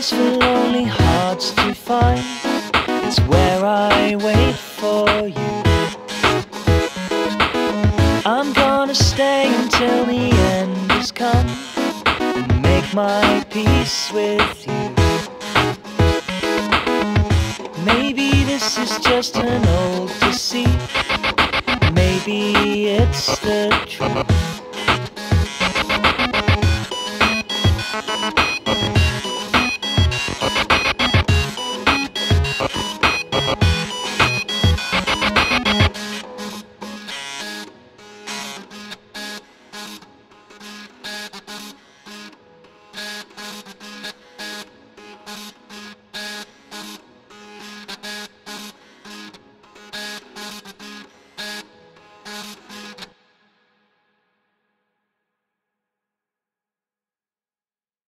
place for lonely hearts to find. It's where I wait for you. I'm gonna stay until the end has come and make my peace with you. Maybe this is just an old deceit. Maybe it's the truth.